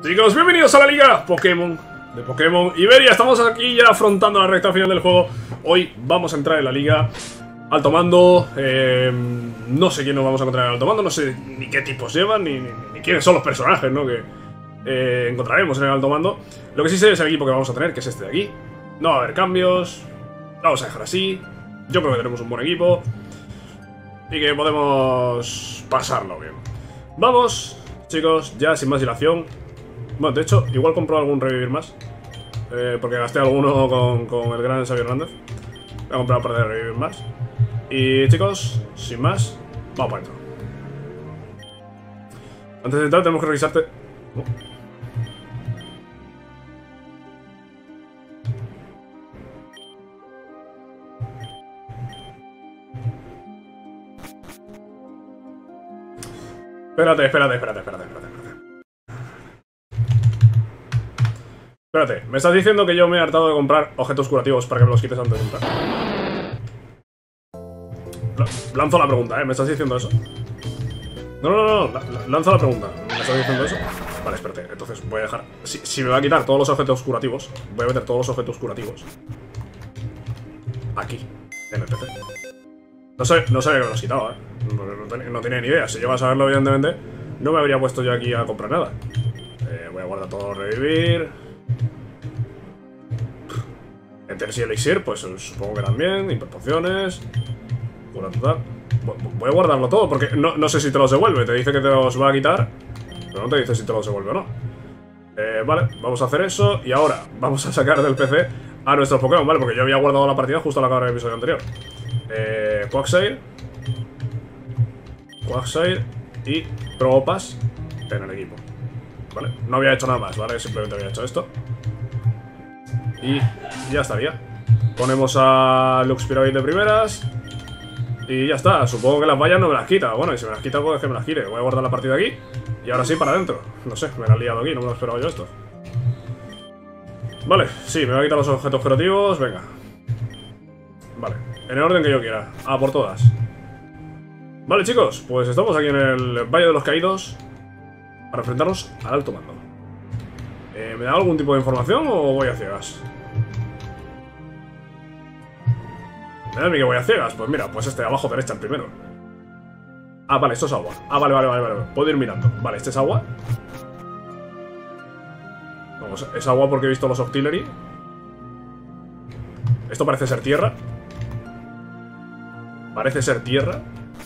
Chicos, bienvenidos a la Liga Pokémon de Pokémon Iberia. Estamos aquí ya afrontando la recta final del juego. Hoy vamos a entrar en la Liga Alto Mando. No sé quién nos vamos a encontrar en Alto Mando. No sé ni qué tipos llevan, ni quiénes son los personajes, ¿no? Que encontraremos en el Alto Mando. Lo que sí sé es el equipo que vamos a tener, que es este de aquí. No va a haber cambios. Lo vamos a dejar así. Yo creo que tenemos un buen equipo y que podemos pasarlo bien. Vamos, chicos, ya sin más dilación. Bueno, de hecho, igual compro algún revivir más, porque gasté alguno con el gran Xavi Hernández. Voy a comprar un par de revivir más. Y chicos, sin más, vamos para adentro. Antes de entrar tenemos que revisarte. Espérate, me estás diciendo que yo me he hartado de comprar objetos curativos para que me los quites antes de entrar. Lanzo la pregunta, ¿me estás diciendo eso? No, lanzo la pregunta. ¿Me estás diciendo eso? Vale, espérate, entonces voy a dejar... Si me va a quitar todos los objetos curativos, voy a meter todos los objetos curativos aquí, en el PC. No sabía que me los quitaba, no tenía ni idea. Si yo iba a saberlo, evidentemente, no me habría puesto yo aquí a comprar nada. Voy a guardar todo, revivir. Enters y Elixir, pues supongo que también. Hiperpociones. Voy a guardarlo todo, porque no sé si te los devuelve. Te dice que te los va a quitar, pero no te dice si te los devuelve o no. Vale, vamos a hacer eso. Y ahora vamos a sacar del PC a nuestros Pokémon, ¿vale? Porque yo había guardado la partida justo al acabar el episodio anterior. Quagsire y Probopass en el equipo, ¿vale? No había hecho nada más, ¿vale? Simplemente había hecho esto y ya estaría. Ponemos a Luxpiravid de primeras y ya está. Supongo que las vallas no me las quita. Bueno, y si me las quita, pues que me las quite. Voy a guardar la partida aquí y ahora sí para adentro. No sé, me la he liado aquí, no me lo esperaba yo esto. Vale, sí, me va a quitar los objetos curativos. Venga. Vale, en el orden que yo quiera. A por todas. Vale, chicos, pues estamos aquí en el Valle de los Caídos para enfrentarnos al Alto Mando. ¿Me da algún tipo de información o voy a ciegas? ¿Me da a mí que voy a ciegas? Pues mira, pues este abajo derecha el primero. Ah, vale, esto es agua. Ah, vale. Puedo ir mirando. Vale, este es agua. Vamos, es agua porque he visto los Octillery. Esto parece ser tierra. Parece ser tierra.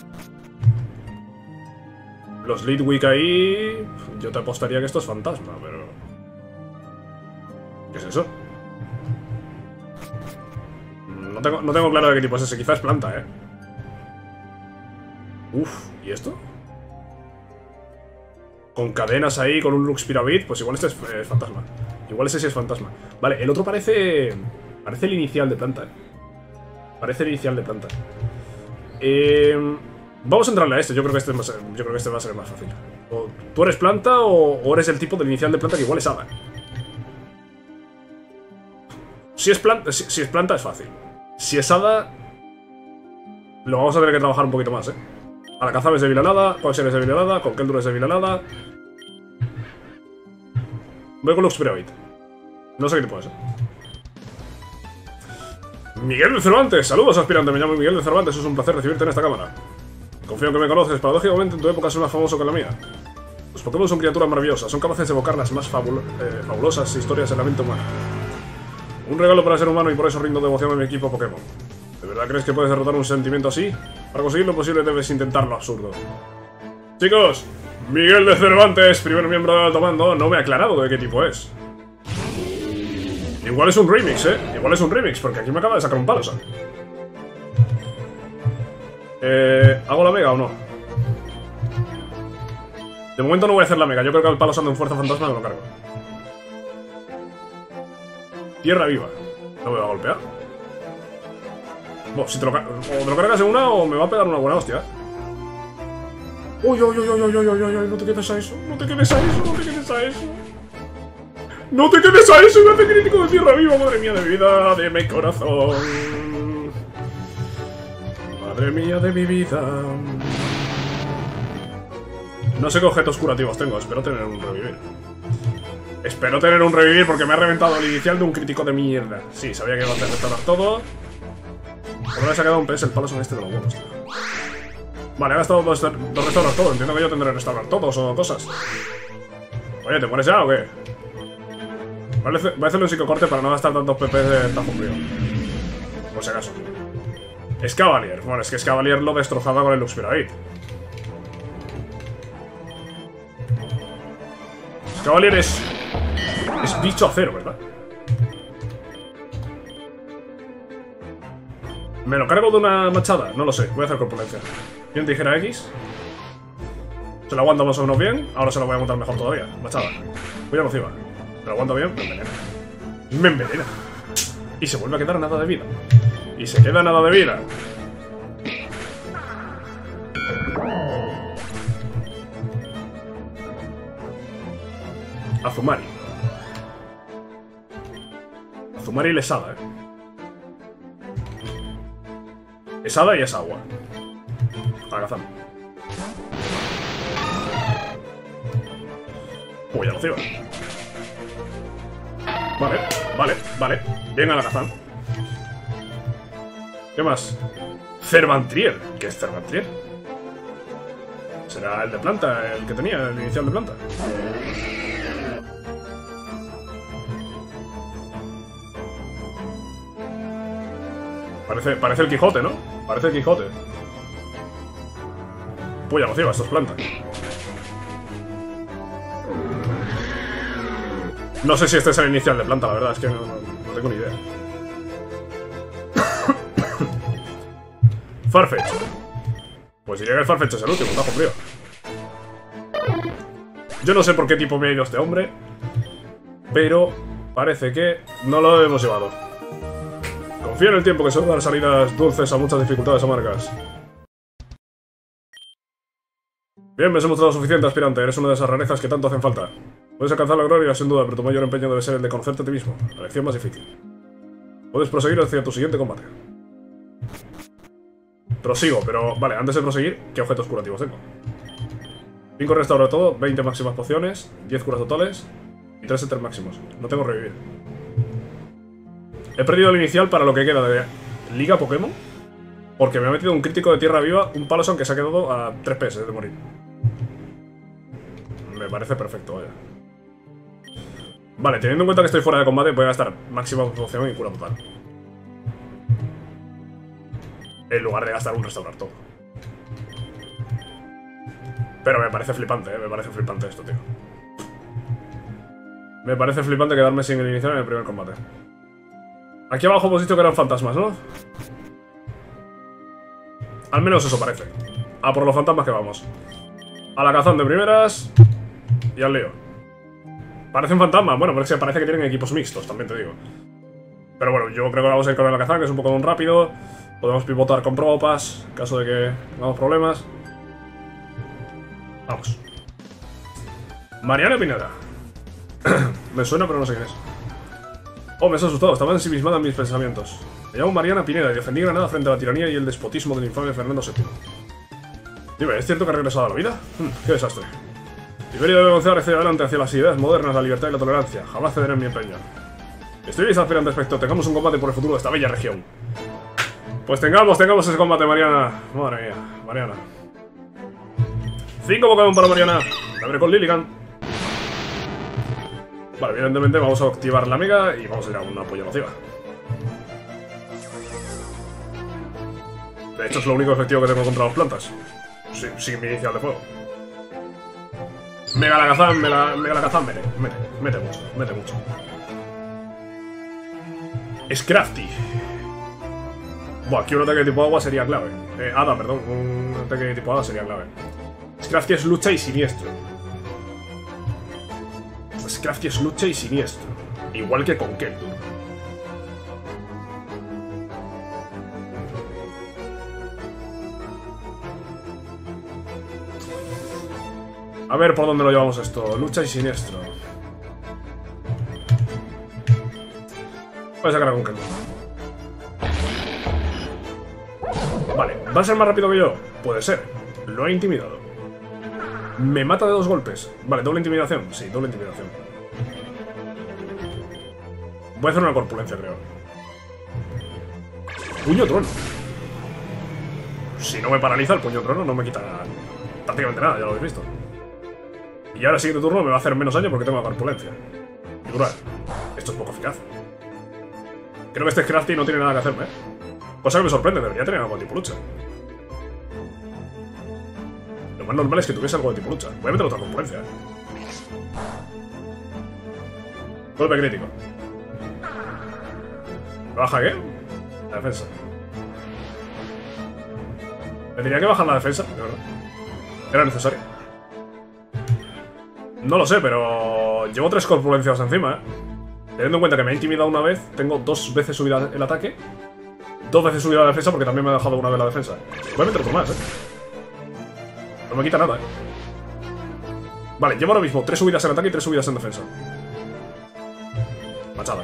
Los Litwick ahí... Yo te apostaría que esto es fantasma, pero... ¿Qué es eso? No tengo claro de qué tipo es ese. Quizás es planta, Uf, ¿y esto? Con cadenas ahí, con un Luxpiravid. Pues igual este es fantasma. Igual ese sí es fantasma. Vale, el otro parece... Parece el inicial de planta, Parece el inicial de planta. Vamos a entrarle a este. Yo creo que este va a ser más fácil. O tú eres planta o eres el tipo del inicial de planta, que igual es hada. Si es planta es fácil. Si es hada, lo vamos a tener que trabajar un poquito más, A la Cazabes de Vilanada, Quagsire de Vilanada, con Keldurres de Vilanada. Voy con Luxpiravid. No sé qué tipo es, Miguel de Cervantes, saludos aspirante, me llamo Miguel de Cervantes, es un placer recibirte en esta cámara. Confío en que me conoces, paradójicamente en tu época soy más famoso que en la mía. Los Pokémon son criaturas maravillosas, son capaces de evocar las más fabulosas historias en la mente humana. Un regalo para el ser humano y por eso rindo devoción a mi equipo Pokémon. ¿De verdad crees que puedes derrotar un sentimiento así? Para conseguir lo posible debes intentar lo absurdo. Chicos, Miguel de Cervantes, primer miembro del Alto Mando, no me ha aclarado de qué tipo es. Igual es un remix, Igual es un remix, porque aquí me acaba de sacar un palo, ¿hago la mega o no? De momento no voy a hacer la mega. Yo creo que al palo santo en fuerza fantasma me lo cargo. Tierra viva. ¿No me va a golpear? Bueno, si te lo cargas en una o me va a pegar una buena hostia. Uy, no te quedes a eso. No te quedes a eso. Me hace crítico de tierra viva. Madre mía de mi vida, de mi corazón. Madre mía de mi vida. No sé qué objetos curativos tengo, espero tener un revivir. Espero tener un revivir porque me ha reventado el inicial de un crítico de mierda. Sí, sabía que iba a hacer restaurar todo. Por ahora se ha quedado un PS el palo son este de los huevos, tío. Vale, ha gastado dos restaurar todo. Entiendo que yo tendré que restaurar todos o cosas. Oye, ¿te mueres ya o qué? Voy a hacerle un psicocorte para no gastar tantos PP de tajo frío. Por si acaso. Escavalier. Bueno, es que Escavalier lo destrozaba con el Luxpiravit. Escavalier es bicho acero, ¿verdad? ¿Me lo cargo de una machada? No lo sé, voy a hacer corpulencia. ¿Tiene tijera X? Se lo aguanta más o menos bien. Ahora se lo voy a montar mejor todavía. Machada. Voy a nociva. ¿Se lo aguanta bien? Me envenena. Me envenena. Y se vuelve a quedar nada de vida. Y se queda nada de vida. Azumari. Azumari es hada, Es hada y es agua. Agazán. Uy, ya lo ciba. Vale. Bien Alakazam. ¿Qué más? Cervantrier. ¿Qué es Cervantrier? ¿Será el de planta? El que tenía, el inicial de planta. Parece el Quijote, ¿no? Parece el Quijote. Puya nociva, esto es planta. No sé si este es el inicial de planta, la verdad, es que no tengo ni idea. Farfetch. Pues diría que el Farfetch es el último, tajo frío. Yo no sé por qué tipo me ha ido este hombre, pero parece que no lo hemos llevado. Confío en el tiempo que suele dar salidas dulces a muchas dificultades amargas. Bien, me has mostrado suficiente, aspirante. Eres una de esas rarezas que tanto hacen falta. Puedes alcanzar la gloria, sin duda, pero tu mayor empeño debe ser el de conocerte a ti mismo. La lección más difícil. Puedes proseguir hacia tu siguiente combate. Prosigo, pero... Vale, antes de proseguir, ¿qué objetos curativos tengo? 5 restauro todo, 20 máximas pociones, 10 curas totales y 3 enter máximos. No tengo revivir. He perdido el inicial para lo que queda de Liga Pokémon, porque me ha metido un crítico de tierra viva, un Paloson que se ha quedado a 3 PS de morir. Me parece perfecto, vaya. Vale, teniendo en cuenta que estoy fuera de combate, voy a gastar máxima poción y cura total. En lugar de gastar un restaurar todo. Pero me parece flipante, me parece flipante esto, tío. Me parece flipante quedarme sin el inicial en el primer combate. Aquí abajo hemos dicho que eran fantasmas, ¿no? Al menos eso parece. A por los fantasmas que vamos. Alakazam de primeras. Y al lío. Parecen fantasmas, bueno, pero es que parece que tienen equipos mixtos, también te digo. Pero bueno, yo creo que vamos a ir con el Alakazam, que es un poco más rápido. Podemos pivotar con Probopass, en caso de que tengamos problemas. Vamos. Mariana Pineda. Me suena, pero no sé quién es. Oh, me has asustado, estaba ensimismada en mis pensamientos. Me llamo Mariana Pineda y defendí Granada frente a la tiranía y el despotismo del infame Fernando VII. Dime, ¿es cierto que ha regresado a la vida? Qué desastre. Iberia debe avanzar hacia adelante hacia las ideas modernas, la libertad y la tolerancia. Jamás cederé en mi empeño. Estoy bien aspirante aspecto, tengamos un combate por el futuro de esta bella región. Pues tengamos ese combate, Mariana. Madre mía, Mariana. 5 Pokémon para Mariana. La veré con Lilligant. Vale, evidentemente vamos a activar la Mega y vamos a ir a una polla nociva. De hecho es lo único efectivo que tengo contra las plantas. Sin mi inicial de fuego. Mega Alakazam, mete mucho. Scrafty. Buah, aquí un ataque de tipo agua sería clave. Hada, perdón, un ataque de tipo hada sería clave. Scrafty es lucha y siniestro. Scrafty es lucha y siniestro. Igual que con Keldor. A ver por dónde lo llevamos esto. Lucha y siniestro. Voy a sacar a con Keldor. Vale, ¿va a ser más rápido que yo? Puede ser. Lo he intimidado. Me mata de 2 golpes. Vale, doble intimidación. Sí, doble intimidación. Voy a hacer una corpulencia, creo. Puño trueno. Si no me paraliza el puño trueno, no me quita prácticamente nada, ya lo habéis visto. Y ahora el siguiente turno me va a hacer menos daño porque tengo la corpulencia. Y durar. Esto es poco eficaz. Creo que este Crafty no tiene nada que hacerme, Cosa que me sorprende, debería tener algo de tipo lucha. Lo más normal es que tuviese algo de tipo lucha. Voy a meter otra corpulencia, Golpe crítico. ¿Baja qué? La defensa. Me tenía que bajar la defensa, de verdad. Era necesario. No lo sé, pero llevo 3 corpulencias encima, Teniendo en cuenta que me ha intimidado una vez, tengo 2 veces subida el ataque, 2 veces subida la defensa porque también me ha dejado una vez la defensa. Voy a meter otro más, No me quita nada, Vale, llevo ahora mismo 3 subidas en ataque y 3 subidas en defensa. Machada.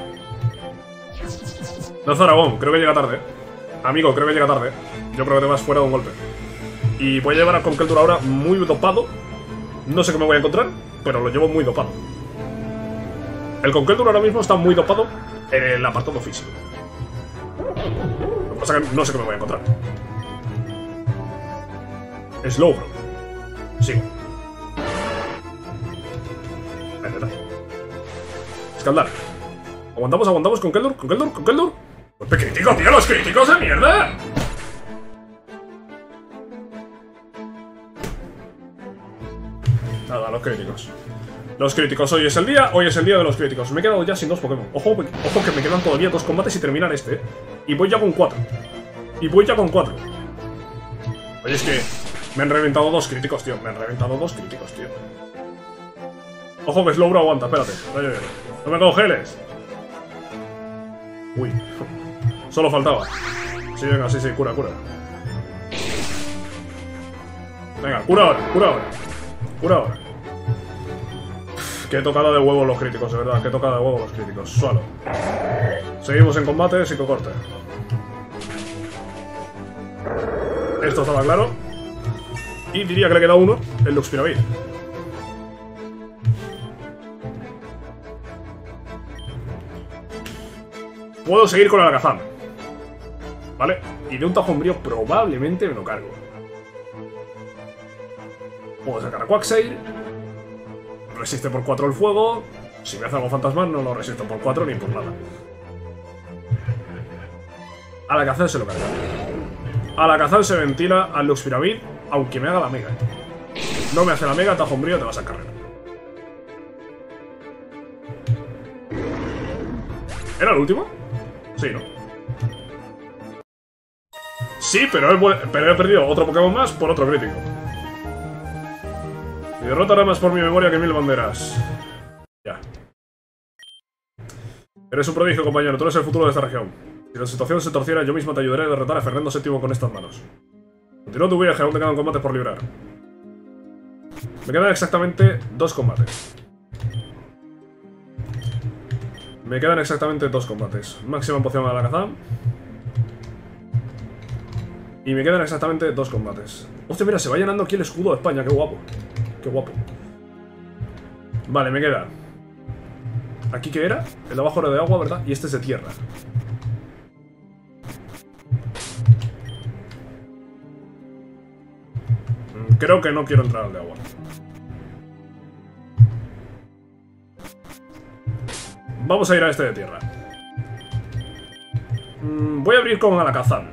No, Aragón, creo que llega tarde, Amigo, creo que llega tarde. Yo creo que te vas fuera de un golpe. Y voy a llevar a Conkeltur ahora muy dopado. No sé qué me voy a encontrar, pero lo llevo muy dopado. El Conkeltur ahora mismo está muy dopado en el apartado físico. Lo que pasa es que no sé qué me voy a encontrar. Slow, bro. Sigo. Escaldar. Aguantamos, Conkeltur. ¡Golpe crítico, tío! ¡Los críticos de mierda! Nada, los críticos. Los críticos, hoy es el día de los críticos. Me he quedado ya sin 2 Pokémon. Ojo que me quedan todavía 2 combates y terminar este, Y voy ya con 4. Oye, es que me han reventado 2 críticos, tío. Ojo que Slowbro aguanta, espérate. No me congeles. Uy. Solo faltaba. Sí, venga, sí, cura. Venga, cura ahora. Qué tocada de huevos los críticos, de verdad. Qué tocada de huevos los críticos. Sualo. Seguimos en combate, psicocorte. Esto estaba claro. Y diría que le queda uno, el Luxpiravid. Puedo seguir con el Alakazam, ¿vale? Y de un tajo umbrío probablemente me lo cargo. Puedo sacar a Quagsire. Resiste por 4 el fuego. Si me hace algo fantasmal no lo resisto por 4 ni por nada. Alakazam se lo carga. Alakazam se ventila al Luxpiravid, aunque me haga la mega. No me hace la mega, tajo umbrío, te vas a cargar. ¿Era el último? Sí, ¿no? Sí, pero he perdido otro Pokémon más por otro crítico. Mi derrota hará más por mi memoria que 1000 banderas. Ya. Eres un prodigio, compañero. Tú eres el futuro de esta región. Si la situación se torciera, yo mismo te ayudaré a derrotar a Fernando VII con estas manos. Continúa tu viaje, aún te quedan combates por librar. Me quedan exactamente 2 combates. Máxima poción a Alakazam. Y me quedan exactamente 2 combates. Hostia, mira, se va llenando aquí el escudo de España. Qué guapo. Vale, me queda. ¿Aquí qué era? El de abajo era de agua, ¿verdad? Y este es de tierra. Creo que no quiero entrar al de agua. Vamos a ir a este de tierra. Voy a abrir con Alakazam.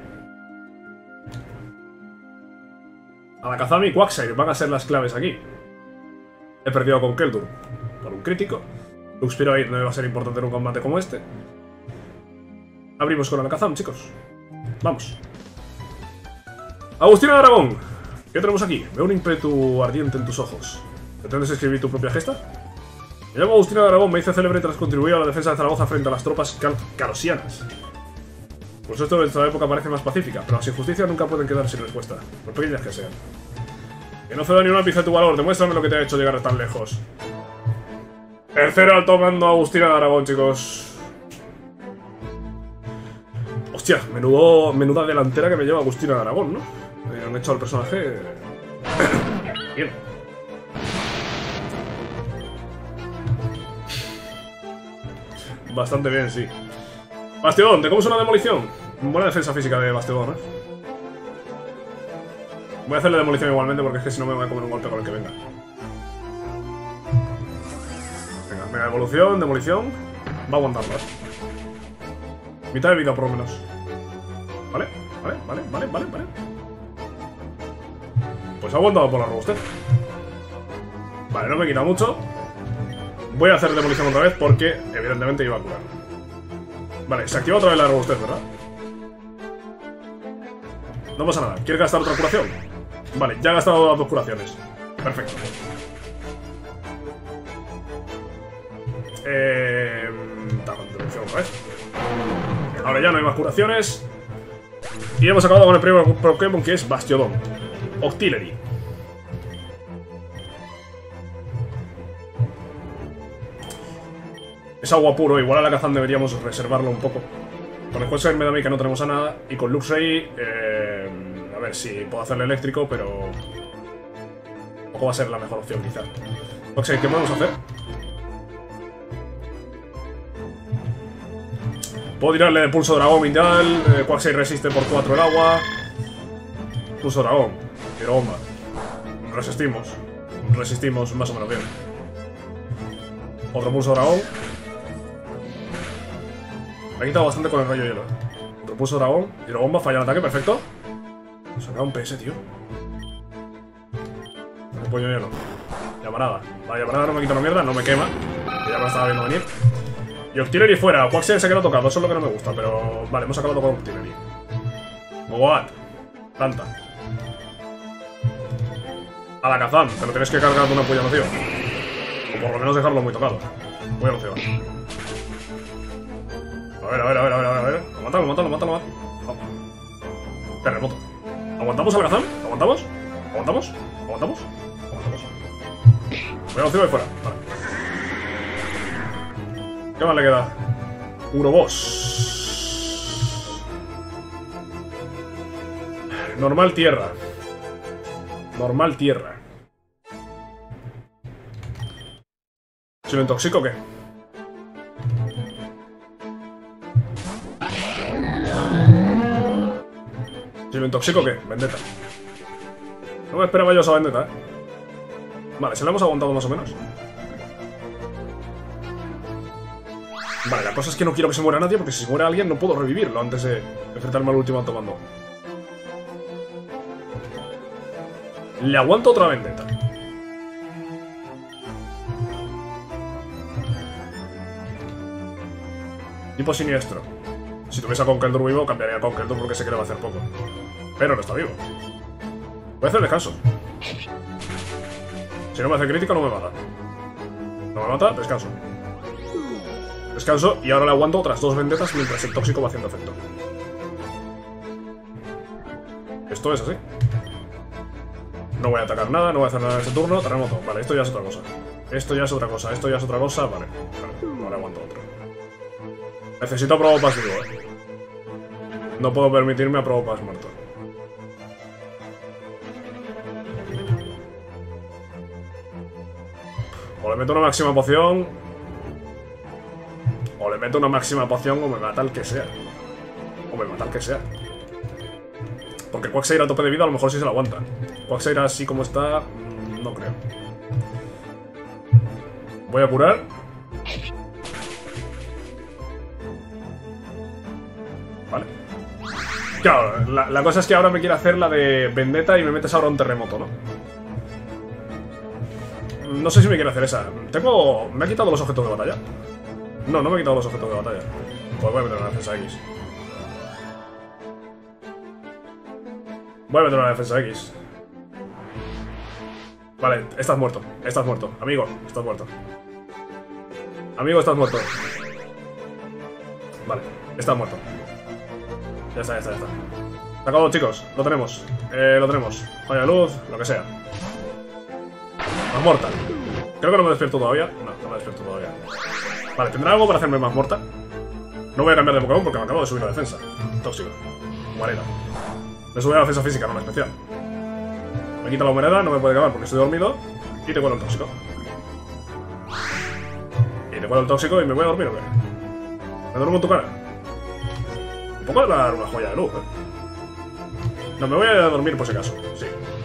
Alakazam y Quagsire van a ser las claves aquí. He perdido con Conkeltur por un crítico. Luxpiravid no me va a ser importante en un combate como este. Abrimos con Alakazam, chicos. Vamos. Agustina de Aragón. ¿Qué tenemos aquí? Veo un ímpetu ardiente en tus ojos. ¿Pretendes escribir tu propia gesta? Me llamo Agustina de Aragón, me hice célebre tras contribuir a la defensa de Zaragoza frente a las tropas carosianas. Por supuesto, nuestra época parece más pacífica, pero las injusticias nunca pueden quedar sin respuesta, por pequeñas que sean. Que no ceda ni un ápice de tu valor, demuéstrame lo que te ha hecho llegar tan lejos. Tercero alto mando Agustina de Aragón, chicos. Hostia, menuda delantera que me lleva Agustina de Aragón, ¿no? Han hecho al personaje... Bien. Bastante bien, sí. Bastiodon, ¿te comes una demolición? Buena defensa física de Bastiodon, Voy a hacerle demolición igualmente porque es que si no me voy a comer un golpe con el que venga. Venga, evolución, demolición. Va a aguantarlo, Mitad de vida por lo menos. Vale. Pues ha aguantado por la robustez. Vale, no me quita mucho. Voy a hacer demolición otra vez porque evidentemente iba a curar. Vale, se activa otra vez la robustez, ¿verdad? No pasa nada. ¿Quieres gastar otra curación? Vale, ya he gastado las 2 curaciones. Perfecto. Demolición otra vez. Ahora ya no hay más curaciones. Y hemos acabado con el primer Pokémon, que es Bastiodon. Octillery. Es agua puro, igual a la Kazan deberíamos reservarlo un poco. Con el Quagsire Medamica no tenemos a nada. Y con Luxray, a ver si puedo hacerle eléctrico, pero tampoco va a ser la mejor opción quizá. Quagsire, ¿qué podemos hacer? Puedo tirarle de pulso dragón vital. Quagsire resiste por 4 el agua. Pulso dragón. Tiro bomba. Resistimos más o menos bien. Otro pulso dragón. Me ha quitado bastante con el rayo hielo. Otro pulso dragón. Tiro bomba, falla el ataque, perfecto. Se me ha un PS, tío. Un puño hielo. Llamarada. Vale, llamarada no me quita una mierda, no me quema. Que ya me lo estaba viendo venir. Y Octillery fuera. Quagsire se queda tocado, eso es lo que no me gusta, pero vale, hemos acabado con Octillery. What? Planta. A la Kazan, te lo tienes que cargar de una polla nociva. O por lo menos dejarlo muy tocado. Polla nociva. A ver. Mátalo. Terremoto. ¿Aguantamos a la Kazan? ¿Aguantamos? Polla nociva y fuera. Vale. ¿Qué más le queda? Uroboss. Normal tierra. ¿Si lo intoxico o qué? Vendetta. No me esperaba yo esa vendetta, Vale, se la hemos aguantado más o menos. Vale, la cosa es que no quiero que se muera nadie, porque si se muere alguien no puedo revivirlo antes de enfrentarme al último tomando. Le aguanto otra vendetta. Tipo siniestro. Si tuviese a Conkeldurr vivo, cambiaría a Conkeldurr porque sé que le va a hacer poco. Pero no está vivo. Voy a hacer descanso. Si no me hace crítico, no me mata. No me mata, descanso. Descanso y ahora le aguanto otras 2 vendettas mientras el tóxico va haciendo efecto. Esto es así. No voy a atacar nada, no voy a hacer nada en este turno. Terremoto, vale, esto ya es otra cosa. Vale, ahora aguanto otro. Necesito a Probopass vivo, No puedo permitirme a Probopass muerto. O le meto una máxima poción. O me mata el que sea. Porque Quagsire a tope de vida a lo mejor sí se la aguanta. Quagsire así como está, no creo. Voy a curar. Vale. Claro, la cosa es que ahora me quiere hacer la de vendetta y me metes ahora un terremoto, ¿no? No sé si me quiere hacer esa. ¿Me ha quitado los objetos de batalla? No, no me ha quitado los objetos de batalla. Pues voy a meter una defensa X. Vale, estás muerto. Amigo, estás muerto. Vale, estás muerto. Ya está. Se acabó, chicos. Lo tenemos. Falla de luz, lo que sea. Más mortal. Creo que no me despierto todavía. No me despierto todavía. Vale, ¿tendrá algo para hacerme más mortal? No voy a cambiar de Pokémon porque me acabo de subir la defensa. Tóxico. Guarida. Me sube la defensa física, no la especial. Me quita la humedad, no me puede acabar porque estoy dormido. Y te cuelo el tóxico. Y me voy a dormir, ¿o qué? Me duermo en tu cara. Un poco de dar una joya de luz, No, me voy a dormir por si acaso. Sí.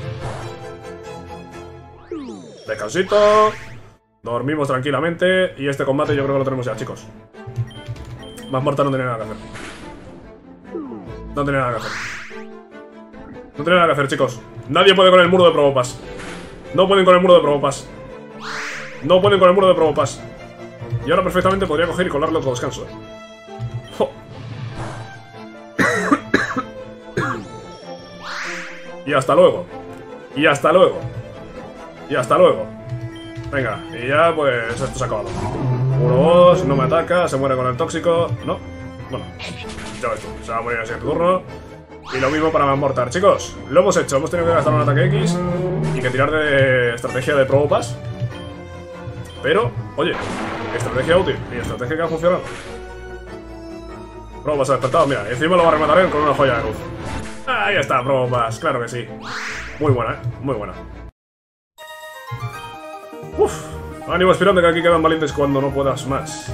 Descansito. Dormimos tranquilamente. Y este combate yo creo que lo tenemos ya, chicos. Más Morta no tiene nada que hacer. No tiene nada que hacer. No tiene nada que hacer, chicos. Nadie puede con el muro de Probopass. No pueden con el muro de Probopass. No pueden con el muro de Probopass. Y ahora perfectamente podría coger y colarle otro descanso, ¡Oh! Y hasta luego. Y hasta luego. Y hasta luego. Venga, y ya pues esto se ha acabado. 1-2, no me ataca, se muere con el tóxico. No, bueno, ya ves tú, se va a morir en el siguiente turno. Y lo mismo para Mamortar. Chicos, lo hemos hecho, hemos tenido que gastar un ataque X y que tirar de estrategia de Probopass. Pero, oye, estrategia útil y estrategia que ha funcionado. Probopass ha despertado, mira, encima lo va a rematar él con una joya de luz. Ahí está, Probopass, claro que sí. Muy buena, muy buena. Uff, ánimo aspirante que aquí quedan valientes cuando no puedas más.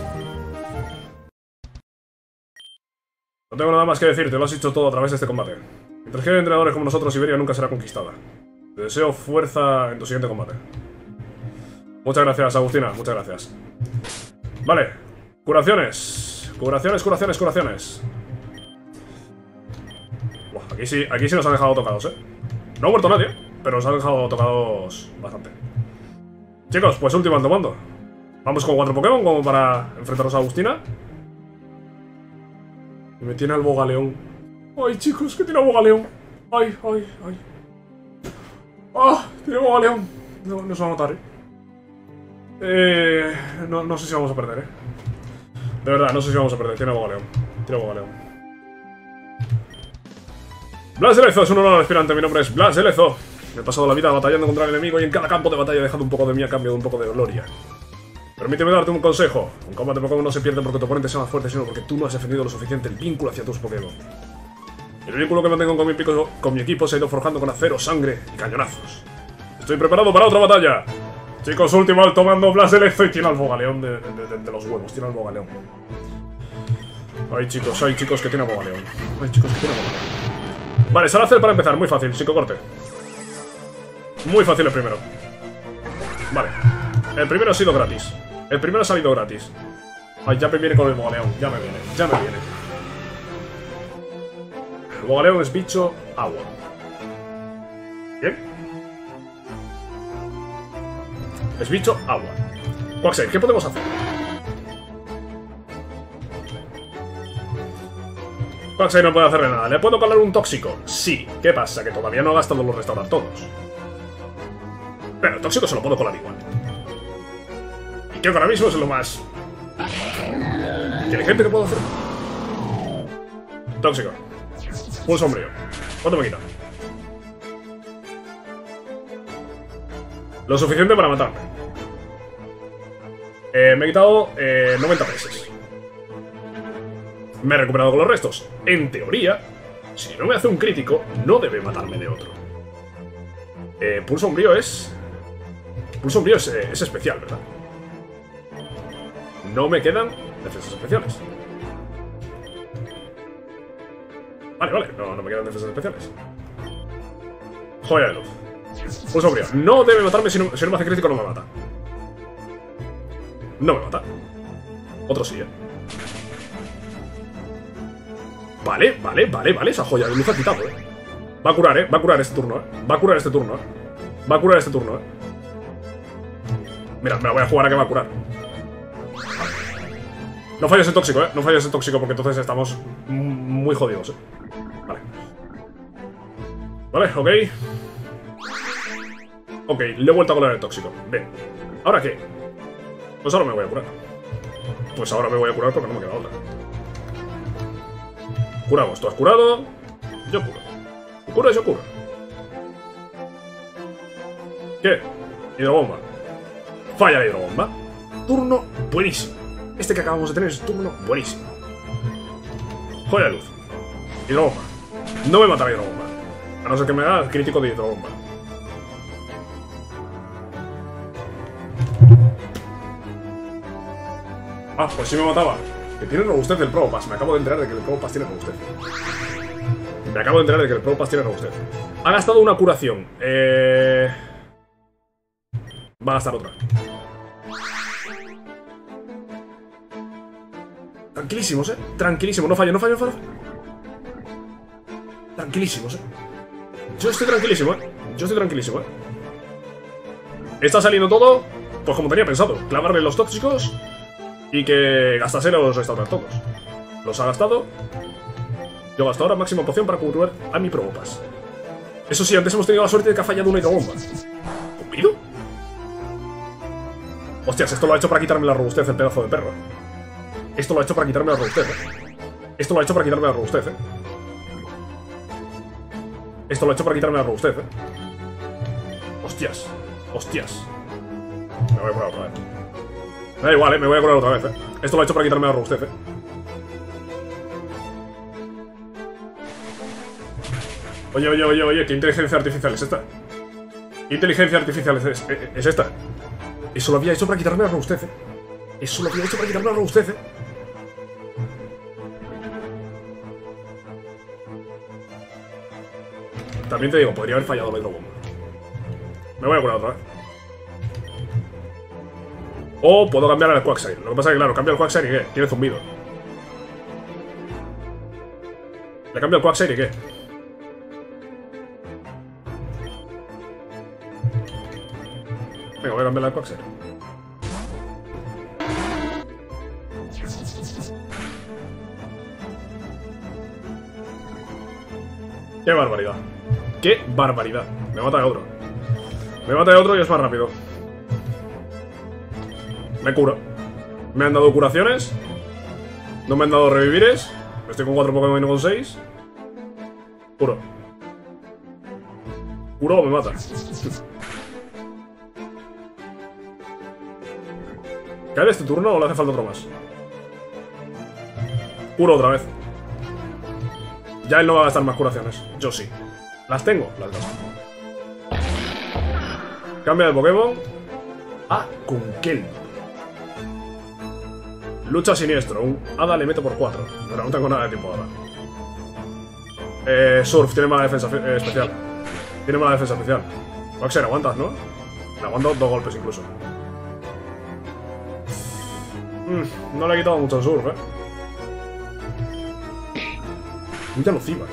No tengo nada más que decir, te lo has dicho todo a través de este combate. Mientras queden entrenadores como nosotros, Siberia nunca será conquistada. Te deseo fuerza en tu siguiente combate. Muchas gracias, Agustina, muchas gracias. Vale, curaciones. Curaciones. Buah, aquí sí nos han dejado tocados, No ha muerto nadie, pero nos han dejado tocados bastante. Chicos, pues último tomando. Vamos con 4 Pokémon como para enfrentarnos a Agustina. Y me tiene al Bogaleón. Ay, chicos, que tiene al Bogaleón. Ay. ¡Ah! Tiene al Bogaleón. No se va a notar, no sé si vamos a perder, De verdad, no sé si vamos a perder. Tiene al Bogaleón. Blas de Lezo es un honor aspirante. Mi nombre es Blas de Lezo. Me he pasado la vida batallando contra el enemigo y en cada campo de batalla he dejado un poco de mí a cambio de un poco de gloria. Permíteme darte un consejo. Un combate Pokémon no se pierde porque tu oponente sea más fuerte, sino porque tú no has defendido lo suficiente el vínculo hacia tus Pokémon. El vínculo que mantengo con mi equipo se ha ido forjando con acero, sangre y cañonazos. Estoy preparado para otra batalla. Chicos, último alto mando, Blas de Lezo, y tiene al Bogaleón de los huevos. Tiene al Bogaleón. Ay, chicos, que tiene al Bogaleón. Vale, Salacer para empezar, muy fácil, psicocorte. Muy fácil el primero. Vale. El primero ha sido gratis. Ay, ya me viene con el Bogaleón. Ya me viene. El Bogaleón es bicho agua. Bien. Es bicho agua. Quaxair, ¿qué podemos hacer? Quaxair no puede hacerle nada. ¿Le puedo colar un tóxico? Sí. ¿Qué pasa? Que todavía no ha gastado los restaurar todos. Pero el tóxico se lo puedo colar igual. Y creo que ahora mismo es lo más inteligente que puedo hacer. Tóxico. Pulso sombrío. ¿Cuánto me quita? Lo suficiente para matarme. Me he quitado 90 pesos. Me he recuperado con los restos. En teoría, si no me hace un crítico, no debe matarme de otro. Pulso sombrío es... Pulso sombrío es especial, ¿verdad? No me quedan defensas especiales. Vale, no me quedan defensas especiales. Joya de luz. Pulso sombrío. No debe matarme si no me hace crítico, no me mata. No me mata. Otro sí, Vale. Esa joya de luz ha quitado, Va a curar, Va a curar este turno, Va a curar este turno, Mira, me la voy a jugar a que va a curar. No falles el tóxico, No falles el tóxico porque entonces estamos muy jodidos, Vale, ok. Ok, le he vuelto a colar el tóxico. Bien. ¿Ahora qué? Pues ahora me voy a curar. Porque no me queda otra. Curamos. Tú has curado. Yo curo. Tú curas, yo curo. ¿Qué? Hidrobomba. Falla la hidrobomba. Turno buenísimo. Este que acabamos de tener es turno buenísimo. Joya de luz. Hidrobomba. No me mata la hidrobomba. A no ser que me haga el crítico de hidrobomba. Ah, pues sí me mataba. Que tiene robustez el Probopass. Me acabo de enterar de que el Probopass tiene robustez. Me acabo de enterar de que el Probopass tiene robustez. Ha gastado una curación. Va a gastar otra. Tranquilísimos, tranquilísimos. No fallo, no fallo, no fallo. Tranquilísimos, Yo estoy tranquilísimo, Yo estoy tranquilísimo, Está saliendo todo, pues como tenía pensado. Clavarle los tóxicos y que gastase los restaurar todos. Los ha gastado. Yo gasto ahora máxima poción para cubrir a mi Probopass. Eso sí, antes hemos tenido la suerte de que ha fallado una hidrobomba. ¿Cumplido? Hostias, esto lo ha hecho para quitarme la robustez, el pedazo de perro. Esto lo ha hecho para quitarme la robustez, Esto lo ha hecho para quitarme la robustez, Esto lo ha hecho para quitarme la robustez, Hostias. Hostias. Me voy a curar otra vez. Me da igual, me voy a curar otra vez, Esto lo ha hecho para quitarme la robustez, Oye, oye, oye, oye, ¿qué inteligencia artificial es esta? ¿Qué inteligencia artificial es esta? Eso lo había hecho para quitarme la robustez, Eso lo había hecho para quitarme la robustez, También te digo, podría haber fallado la hidrobomba. Me voy a curar otra vez. O puedo cambiar al Quagsire. Lo que pasa es que, claro, cambio al Quagsire y ¿qué? Tiene zumbido. ¿Le cambio al Quagsire y qué? Venga, voy a cambiar al Quagsire. ¡Qué barbaridad! ¡Qué barbaridad! Me mata de otro. Me mata de otro y es más rápido. Me curo. Me han dado curaciones. No me han dado revivires. Estoy con 4 Pokémon y no con 6. Curo. Curo o me mata. ¿Cae este turno o le hace falta otro más? Curo otra vez. Ya él no va a gastar más curaciones. Yo sí. ¿Las tengo? Las gasto. Cambia de Pokémon a Kunkel. Lucha siniestro. Un Hada le meto por 4. Pero no tengo nada de tiempo ahora. Surf. Tiene mala defensa especial. Tiene mala defensa especial. Quagsire, aguantas, ¿no? Le aguanto 2 golpes incluso. No le he quitado mucho al Surf, Muy nociva.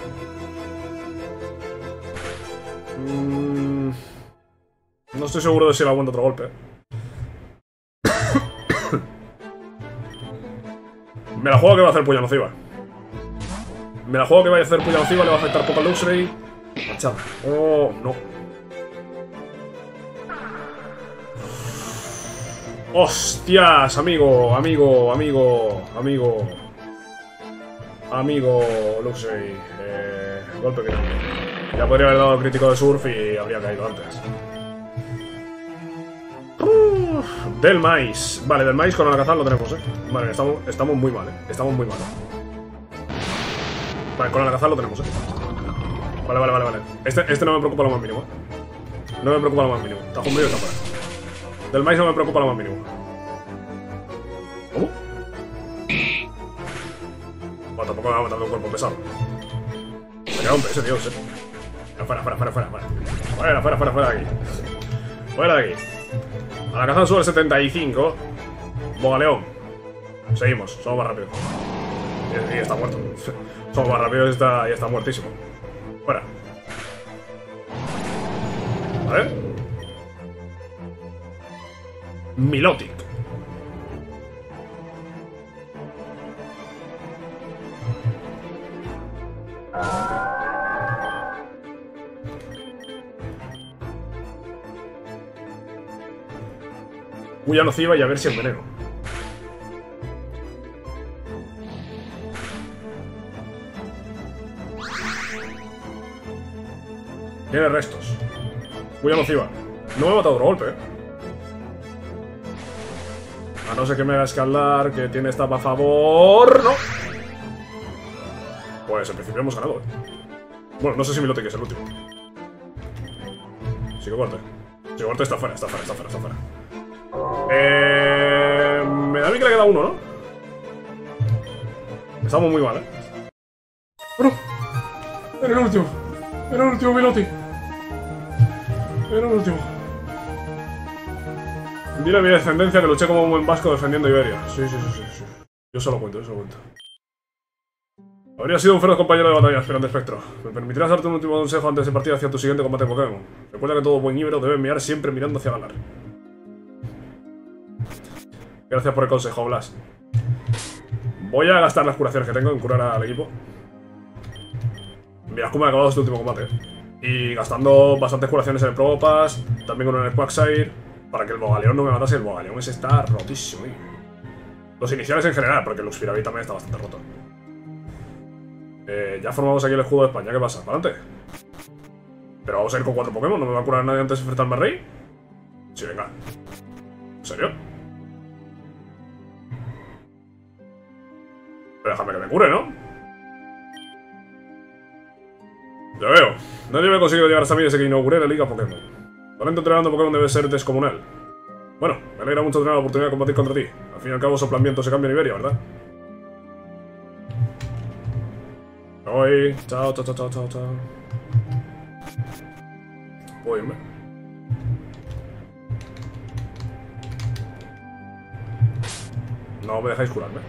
No estoy seguro de si le aguanto otro golpe. Me la juego que va a hacer puya nociva. Me la juego que vaya a hacer puya nociva, le va a afectar poco al Luxray. Machada. Oh, no. Hostias, amigo, amigo, amigo, amigo. Amigo Luxray. Golpe que no. Ya podría haber dado el crítico de Surf y habría caído antes. Del maíz. Vale, del maíz con Alakazam lo tenemos, Vale, estamos muy mal, Estamos muy mal. Vale, con Alakazam lo tenemos, Vale, vale, vale, vale. Este no me preocupa lo más mínimo, No me preocupa lo más mínimo. Tajo medio está fuera. Del maíz no me preocupa lo más mínimo. ¿Cómo? Bueno, tampoco me va a matar de un cuerpo pesado. Se queda un peso, tío, Fuera, fuera, fuera, fuera, fuera. Fuera, fuera, fuera, fuera de aquí. Fuera de aquí. Alakazam sube el 75. Bogaleón. Seguimos, somos más rápidos. Y está muerto. Somos más rápidos y está muertísimo. Fuera. ¿Vale? Milotic. Puya nociva y a ver si enveneno. Tiene restos. Puya nociva. No me ha matado otro golpe, A no ser que me haga escalar, que tiene esta a favor. ¡No! Pues en principio hemos ganado, Bueno, no sé si Milotic es el último. Psicocorte. Psicocorte está fuera, está fuera, está fuera, está fuera. Me da a mí que le queda uno, ¿no? Estamos muy mal, Bueno, era el último. Era el último, Piloti. Era el último. Dile a mi descendencia que luché como un buen vasco defendiendo Iberia. Sí. Yo se lo cuento, Habría sido un feroz compañero de batalla, aspirante espectro. ¿Me permitirás darte un último consejo antes de partir hacia tu siguiente combate de Pokémon? Recuerda que todo buen ibero debe enviar siempre mirando hacia Galar. Gracias por el consejo, Blas. Voy a gastar las curaciones que tengo en curar al equipo. Mira cómo he acabado este último combate. Y gastando bastantes curaciones en el Probopass, también con el Quagsire, para que el Bogaleón no me matase. El Bogaleón ese está rotísimo, Los iniciales en general, porque el Luxpiravi también está bastante roto. Ya formamos aquí el escudo de España. ¿Qué pasa? ¿Para adelante? Pero vamos a ir con 4 Pokémon. ¿No me va a curar nadie antes de enfrentarme al rey? Sí, venga. ¿En serio? Pero déjame que me cure, ¿no? Ya veo. Nadie me ha conseguido llegar hasta mí desde que inauguré la Liga Pokémon. Talento entrenando Pokémon debe ser descomunal. Bueno, me alegra mucho tener la oportunidad de combatir contra ti. Al fin y al cabo, soplan vientos se cambia en Iberia, ¿verdad? Me voy. Chao. Voy, hombre. No me dejáis curarme.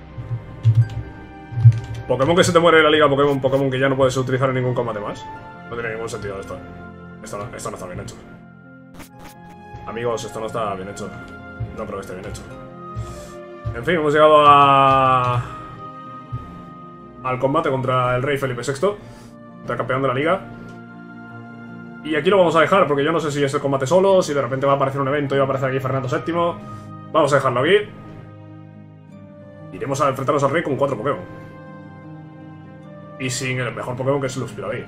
Pokémon que se te muere en la liga Pokémon que ya no puedes utilizar en ningún combate más. No tiene ningún sentido esto. Esto no está bien hecho. Amigos, esto no está bien hecho. No creo que esté bien hecho. En fin, hemos llegado al combate contra el rey Felipe VI, el campeón de la liga. Y aquí lo vamos a dejar, porque yo no sé si es el combate solo, si de repente va a aparecer un evento y va a aparecer aquí Fernando VII. Vamos a dejarlo aquí. Iremos a enfrentarnos al rey con 4 Pokémon. Y sin el mejor Pokémon, que es el Luxpiravi.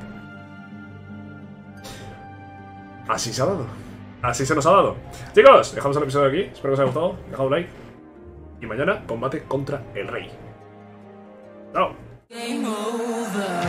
Así se ha dado. Así se nos ha dado. Chicos, dejamos el episodio aquí. Espero que os haya gustado. Dejad un like. Y mañana, combate contra el rey. ¡Chao!